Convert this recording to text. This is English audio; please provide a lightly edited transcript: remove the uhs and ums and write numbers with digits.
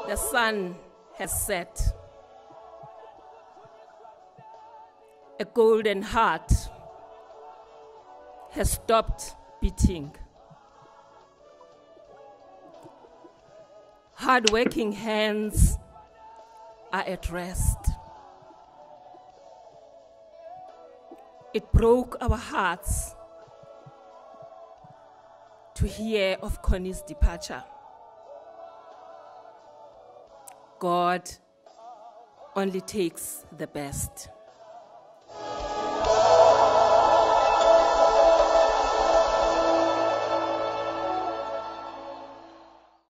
The sun has set. A golden heart has stopped beating. Hard-working hands are at rest. It broke our hearts to hear of Conny's departure. God only takes the best.